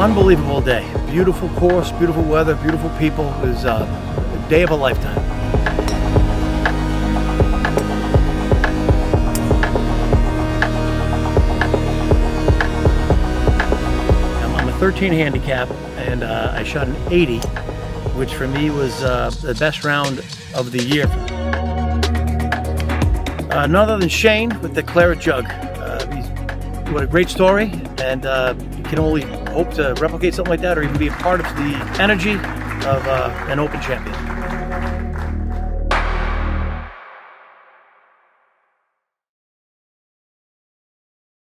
unbelievable day. Beautiful course, beautiful weather, beautiful people. It was a day of a lifetime. I'm a 13 handicap, and I shot an 80, which for me was the best round of the year. None other than Shane with the claret jug. What a great story, and you can only hope to replicate something like that, or even be a part of the energy of an open champion.